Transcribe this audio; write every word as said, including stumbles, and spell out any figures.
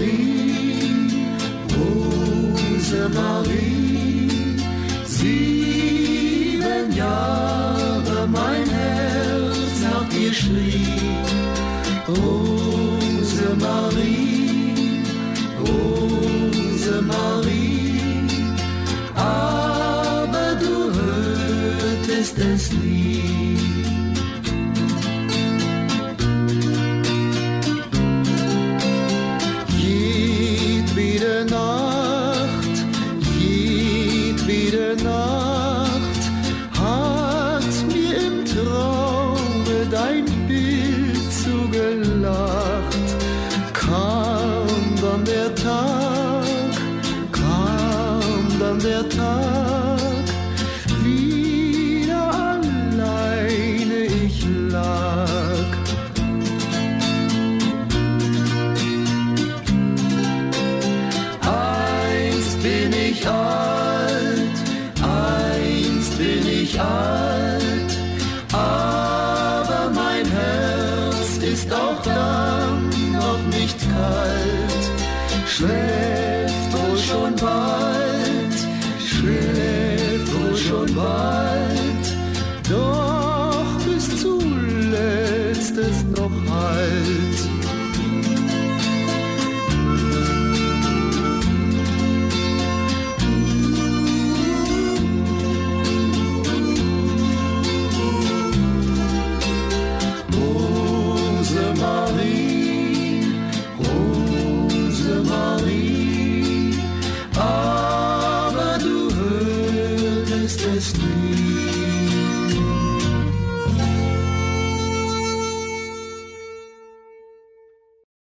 Rosemarie, Rosemarie, sieben Jahre mein Herz nach dir schrie. Rosemarie, Rosemarie, aber du hörtest es nie. Jedwede Nacht, jedwede Nacht hat mir im Traume dein Bild zugelacht. Kam dann der Tag, kam dann der Tag, wieder alleine ich lag. Einst bin ich alt, einst bin ich alt, aber mein Herz ist auch dann noch nicht kalt. Schläft wohl schon bald, schläft wohl schon bald, doch bis zuletzt es noch halt. Rosemarie, Rosemarie, aber du hörtest es nie.